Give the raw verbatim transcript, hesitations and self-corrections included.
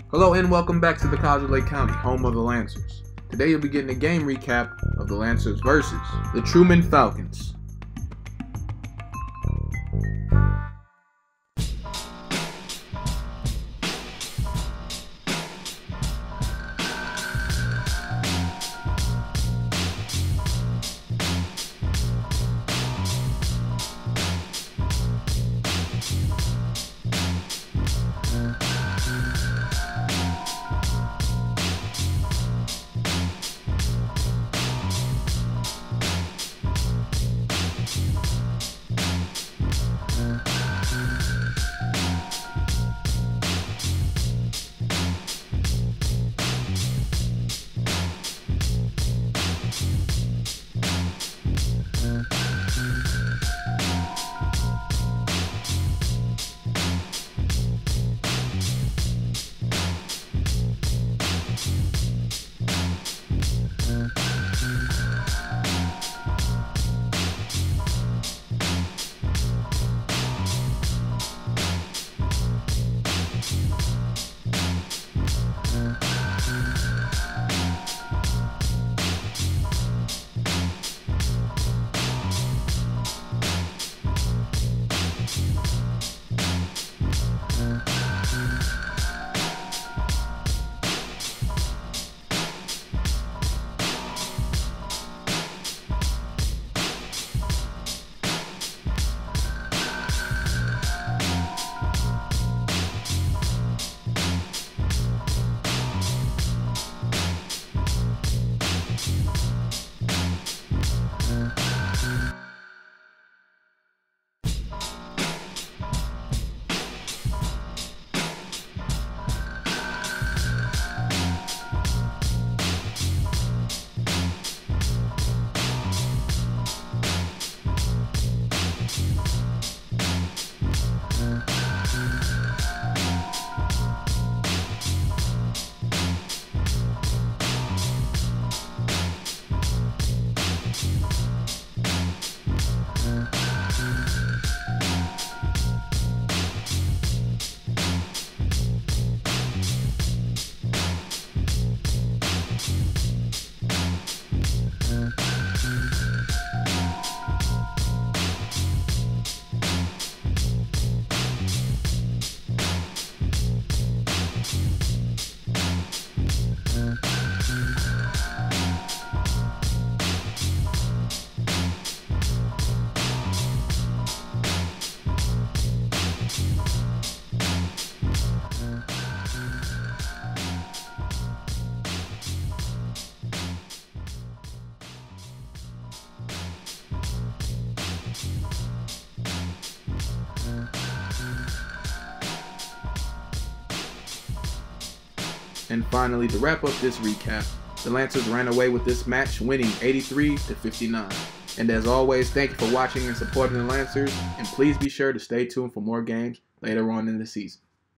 Hello and welcome back to the College of Lake County, home of the Lancers. Today you'll be getting a game recap of the Lancers versus the Truman Falcons. And finally, to wrap up this recap, the Lancers ran away with this match, winning eighty-three to fifty-nine. And as always, thank you for watching and supporting the Lancers, and please be sure to stay tuned for more games later on in the season.